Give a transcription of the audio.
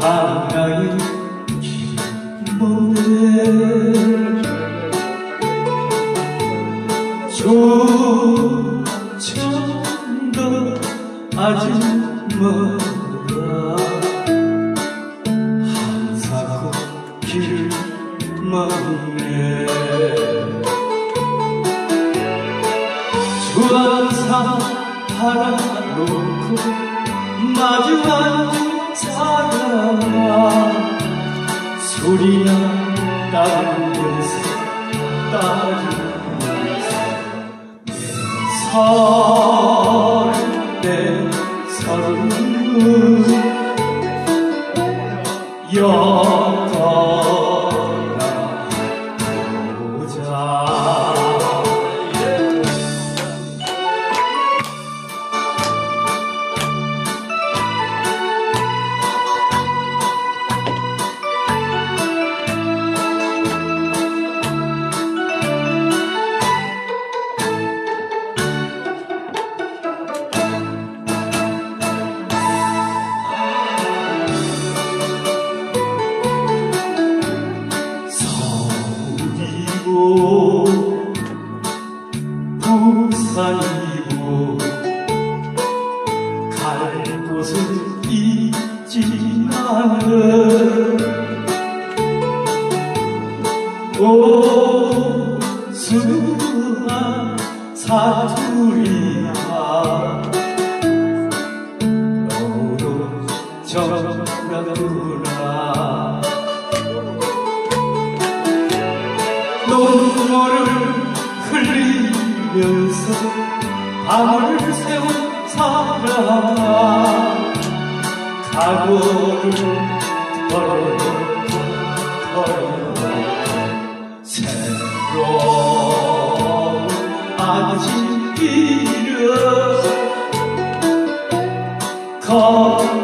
하나의 모래 조천도 아주 멀어 한사코 길을 막네 주황사 팔아놓고 마주 앉은 사람아 소리나 따르면서 내 서른은 여떠나보자 부산이고 갈 곳은 있지만은 오순한 사투리야 너도 정나구나 눈물을 흘리면서 밤을 새운 사람아 각오를 털어놓고 새로운 아침 길을